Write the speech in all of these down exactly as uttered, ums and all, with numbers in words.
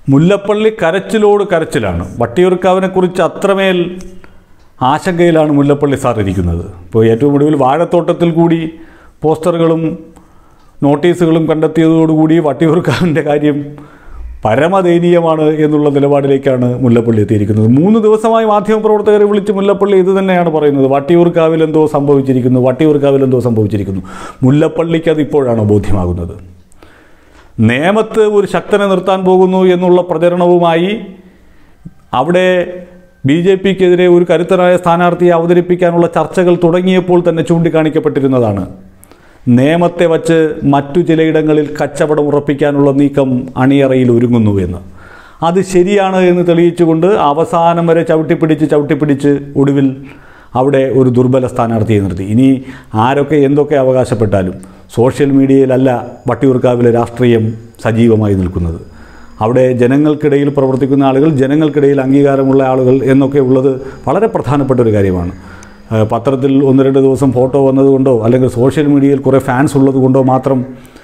മുല്ലപ്പള്ളി കരച്ചിലോട് കരച്ചിലാണ്. വട്ടിയൂർക്കാവിനെക്കുറിച്ച് അത്രമേൽ ആശങ്കയിലാണ് മുല്ലപ്പള്ളി സാർ ഇരിക്കുന്നത്. ഇപ്പോൾ ഏറ്റവും ഒടുവിൽ വാഴത്തോട്ടത്തിൽ കൂടി പോസ്റ്ററുകളും നോട്ടീസുകളും കണ്ടെത്തിയതോടുകൂടി വട്ടിയൂർക്കാവിൻ്റെ കാര്യം പരമദയനീയമാണ് എന്നുള്ള നിലപാടിലേക്കാണ് മുല്ലപ്പള്ളി എത്തിയിരിക്കുന്നത്. മൂന്ന് ദിവസമായി മാധ്യമപ്രവർത്തകരെ വിളിച്ച് മുല്ലപ്പള്ളി ഇത് തന്നെയാണ് പറയുന്നത്. വട്ടിയൂർക്കാവിൽ എന്തോ സംഭവിച്ചിരിക്കുന്നു, വട്ടിയൂർക്കാവിൽ എന്തോ സംഭവിച്ചിരിക്കുന്നു. മുല്ലപ്പള്ളിക്ക് അത് ഇപ്പോഴാണ് ബോധ്യമാകുന്നത്. നേമത്ത് ഒരു ശക്തനെ നിർത്താൻ പോകുന്നു എന്നുള്ള പ്രചരണവുമായി അവിടെ ബി ജെ പിക്കെതിരെ ഒരു കരുത്തനായ സ്ഥാനാർത്ഥിയെ അവതരിപ്പിക്കാനുള്ള ചർച്ചകൾ തുടങ്ങിയപ്പോൾ തന്നെ ചൂണ്ടിക്കാണിക്കപ്പെട്ടിരുന്നതാണ്. നേമത്തെ വച്ച് മറ്റു ചിലയിടങ്ങളിൽ കച്ചവടം ഉറപ്പിക്കാനുള്ള നീക്കം അണിയറയിൽ ഒരുങ്ങുന്നു എന്ന്. അത് ശരിയാണ് എന്ന് തെളിയിച്ചുകൊണ്ട് അവസാനം വരെ ചവിട്ടിപ്പിടിച്ച് ചവിട്ടിപ്പിടിച്ച് ഒടുവിൽ അവിടെ ഒരു ദുർബല സ്ഥാനാർത്ഥിയെ നിർത്തി. ഇനി ആരൊക്കെ എന്തൊക്കെ അവകാശപ്പെട്ടാലും സോഷ്യൽ മീഡിയയിലല്ല വട്ടിയൂർക്കാവിലെ രാഷ്ട്രീയം സജീവമായി നിൽക്കുന്നത്. അവിടെ ജനങ്ങൾക്കിടയിൽ പ്രവർത്തിക്കുന്ന ആളുകൾ, ജനങ്ങൾക്കിടയിൽ അംഗീകാരമുള്ള ആളുകൾ എന്നൊക്കെ ഉള്ളത് വളരെ പ്രധാനപ്പെട്ട ഒരു കാര്യമാണ്. പത്രത്തിൽ ഒന്ന് രണ്ട് ദിവസം ഫോട്ടോ വന്നതുകൊണ്ടോ അല്ലെങ്കിൽ സോഷ്യൽ മീഡിയയിൽ കുറേ ഫാൻസ് ഉള്ളത് കൊണ്ടോ മാത്രം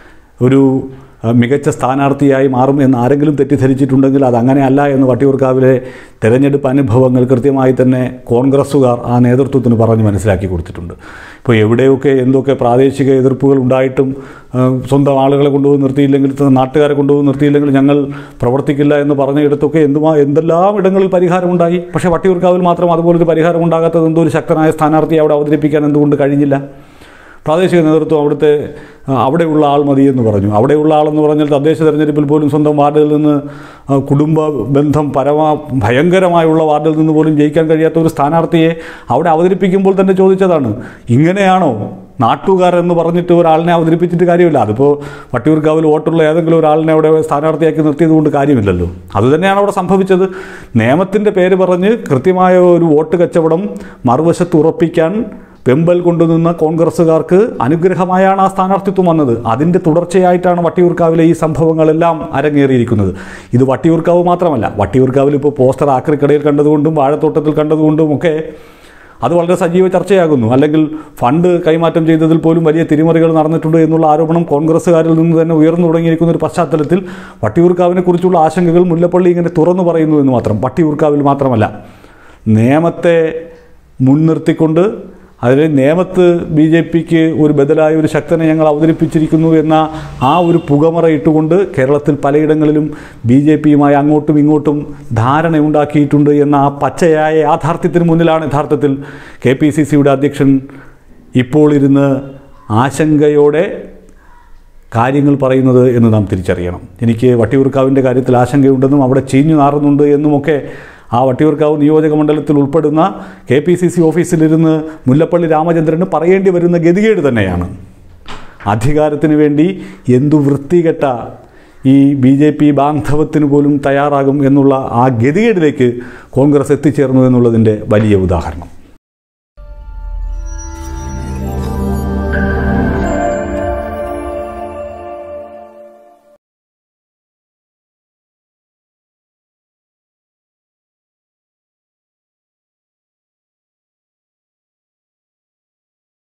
ഒരു മികച്ച സ്ഥാനാർത്ഥിയായി മാറും എന്ന് ആരെങ്കിലും തെറ്റിദ്ധരിച്ചിട്ടുണ്ടെങ്കിൽ അതങ്ങനെയല്ല എന്ന് വട്ടിയൂർക്കാവിലെ തെരഞ്ഞെടുപ്പ് അനുഭവങ്ങൾ കൃത്യമായി തന്നെ കോൺഗ്രസ്സുകാർ ആ നേതൃത്വത്തിന് പറഞ്ഞ് മനസ്സിലാക്കി കൊടുത്തിട്ടുണ്ട്. ഇപ്പോൾ എവിടെയൊക്കെ എന്തൊക്കെ പ്രാദേശിക എതിർപ്പുകൾ ഉണ്ടായിട്ടും സ്വന്തം ആളുകളെ കൊണ്ടുപോയി നിർത്തിയില്ലെങ്കിൽ, നാട്ടുകാരെ കൊണ്ടുപോയി നിർത്തിയില്ലെങ്കിൽ ഞങ്ങൾ പ്രവർത്തിക്കില്ല എന്ന് പറഞ്ഞിടത്തൊക്കെ എന്തുമാ എന്തെല്ലാം ഇടങ്ങളിൽ പരിഹാരമുണ്ടായി. പക്ഷേ വട്ടിയൂർക്കാവിൽ മാത്രം അതുപോലൊരു പരിഹാരം ഉണ്ടാകാത്തത് എന്തോ ഒരു ശക്തനായ സ്ഥാനാർത്ഥിയെ അവിടെ അവതരിപ്പിക്കാൻ എന്തുകൊണ്ട് കഴിഞ്ഞില്ല? പ്രാദേശിക നേതൃത്വം അവിടുത്തെ അവിടെയുള്ള ആൾ മതിയെന്ന് പറഞ്ഞു. അവിടെയുള്ള ആളെന്ന് പറഞ്ഞാൽ തദ്ദേശ തെരഞ്ഞെടുപ്പിൽ പോലും സ്വന്തം വാർഡിൽ നിന്ന് കുടുംബ ബന്ധം പരമാ ഭയങ്കരമായുള്ള വാർഡിൽ നിന്ന് പോലും ജയിക്കാൻ കഴിയാത്ത ഒരു സ്ഥാനാർത്ഥിയെ അവിടെ അവതരിപ്പിക്കുമ്പോൾ തന്നെ ചോദിച്ചതാണ്, ഇങ്ങനെയാണോ നാട്ടുകാരെന്ന് പറഞ്ഞിട്ട് ഒരാളിനെ അവതരിപ്പിച്ചിട്ട് കാര്യമില്ല. അതിപ്പോൾ വട്ടിയൂർക്കാവിൽ വോട്ടുള്ള ഏതെങ്കിലും ഒരാളിനെ അവിടെ സ്ഥാനാർത്ഥിയാക്കി നിർത്തിയത് കൊണ്ട് കാര്യമില്ലല്ലോ. അതുതന്നെയാണ് അവിടെ സംഭവിച്ചത്. നിയമത്തിൻ്റെ പേര് പറഞ്ഞ് കൃത്യമായ ഒരു വോട്ട് കച്ചവടം മറുവശത്ത് ഉറപ്പിക്കാൻ വെമ്പൽ കൊണ്ടുനിന്ന കോൺഗ്രസ്സുകാർക്ക് അനുഗ്രഹമായാണ് ആ സ്ഥാനാർത്ഥിത്വം വന്നത്. അതിൻ്റെ തുടർച്ചയായിട്ടാണ് വട്ടിയൂർക്കാവിലെ ഈ സംഭവങ്ങളെല്ലാം അരങ്ങേറിയിരിക്കുന്നത്. ഇത് വട്ടിയൂർക്കാവ് മാത്രമല്ല, വട്ടിയൂർക്കാവിൽ ഇപ്പോൾ പോസ്റ്റർ ആക്രിക്കടയിൽ കണ്ടതുകൊണ്ടും വാഴത്തോട്ടത്തിൽ കണ്ടതുകൊണ്ടും ഒക്കെ അത് വളരെ സജീവ ചർച്ചയാകുന്നു. അല്ലെങ്കിൽ ഫണ്ട് കൈമാറ്റം ചെയ്തതിൽ പോലും വലിയ തിരിമറികൾ നടന്നിട്ടുണ്ട് എന്നുള്ള ആരോപണം കോൺഗ്രസ്സുകാരിൽ നിന്ന് തന്നെ ഉയർന്നു തുടങ്ങിയിരിക്കുന്ന ഒരു പശ്ചാത്തലത്തിൽ വട്ടിയൂർക്കാവിനെ കുറിച്ചുള്ള ആശങ്കകൾ മുല്ലപ്പള്ളി ഇങ്ങനെ തുറന്നു പറയുന്നു എന്ന് മാത്രം. വട്ടിയൂർക്കാവിൽ മാത്രമല്ല, നിയമത്തെ മുൻനിർത്തിക്കൊണ്ട് അതിൽ നേമത്ത് ബി ജെ പിക്ക് ഒരു ബദലായ ഒരു ശക്തനെ ഞങ്ങൾ അവതരിപ്പിച്ചിരിക്കുന്നു എന്ന ആ ഒരു പുകമറ ഇട്ടുകൊണ്ട് കേരളത്തിൽ പലയിടങ്ങളിലും ബി ജെ പിയുമായി അങ്ങോട്ടും ഇങ്ങോട്ടും ധാരണയുണ്ടാക്കിയിട്ടുണ്ട് എന്ന ആ പച്ചയായ യാഥാർത്ഥ്യത്തിന് മുന്നിലാണ് യഥാർത്ഥത്തിൽ കെ പി സി സിയുടെ അധ്യക്ഷൻ ഇപ്പോൾ ഇരുന്ന് ആശങ്കയോടെ കാര്യങ്ങൾ പറയുന്നത് എന്ന് നാം തിരിച്ചറിയണം. എനിക്ക് വട്ടിയൂർക്കാവിൻ്റെ കാര്യത്തിൽ ആശങ്കയുണ്ടെന്നും അവിടെ ചീഞ്ഞു നാറുന്നുണ്ട് എന്നുമൊക്കെ ആ വട്ടിയൂർക്കാവ് നിയോജക മണ്ഡലത്തിൽ ഉൾപ്പെടുന്ന കെ പി സി സി ഓഫീസിലിരുന്ന് മുല്ലപ്പള്ളി രാമചന്ദ്രന് പറയേണ്ടി വരുന്ന ഗതികേട് തന്നെയാണ്. അധികാരത്തിന് വേണ്ടി എന്തു വൃത്തികെട്ട ഈ ബി ജെ പി ബാന്ധവത്തിന് പോലും തയ്യാറാകും എന്നുള്ള ആ ഗതികേടിലേക്ക് കോൺഗ്രസ് എത്തിച്ചേർന്നു എന്നുള്ളതിൻ്റെ വലിയ ഉദാഹരണം.